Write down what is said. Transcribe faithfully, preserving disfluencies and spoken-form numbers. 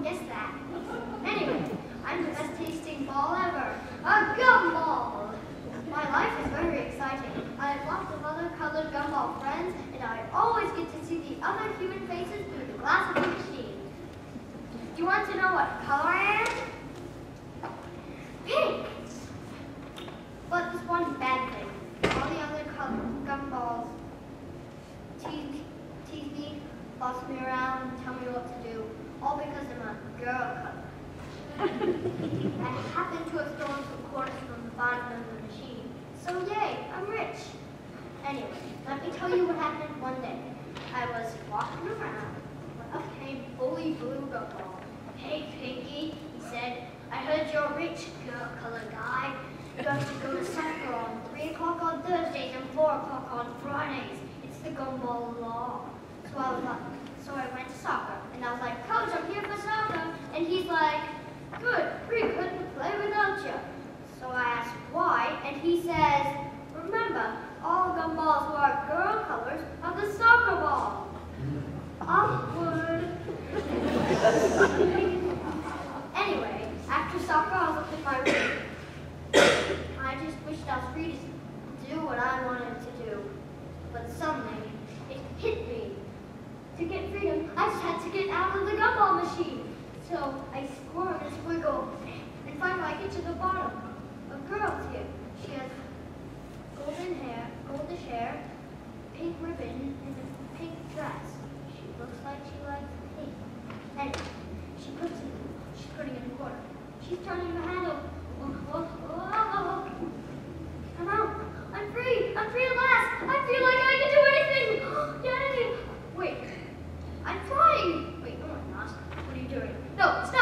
guess that. Anyway, I'm the best tasting ball ever. A gumball! My life is very exciting. I have lots of other colored gumball friends, and I always get to see the other human faces through the glass of the machine. Do you want to know what color I am? Pink! But there's one bad thing. All the other gumballs tease, tease me, boss me around, and tell me what to do, all because I'm a girl color. I happen to have stolen some quarters from the bottom of the machine, so yay, I'm rich. Anyway, let me tell you what happened one day. I was walking around when up came Bully Blue Gumball. Hey, Pinky, he said, I heard you're rich, girl color guy. You have to go to soccer on three o'clock on Thursdays and four o'clock on Fridays. It's the Gumball law. So I was like, so I went to soccer, and I was like, Coach, I'm here for soccer. And he's like, good, we couldn't play without you. So I asked why, and he says, remember, all gumballs who are girl colors have the soccer ball. Awkward. Anyway, after soccer, I was up in my room. I just wished I was free to do what I wanted to do. But suddenly, it hit me. To get freedom, I just had to get out of the gumball machine. So I squirm and squiggle, and finally I get to the bottom. A girl's here. She has golden hair, goldish hair, pink ribbon, and a pink dress. She looks like she likes pink. Anyway, she puts it, she's putting it in a quarter. She's turning the handle. Oh, oh, oh. Come out. I'm free. I'm free at last. I feel like I can do anything. Yay. Wait. I'm flying. Wait, no, I'm not. What are you doing? No, stop.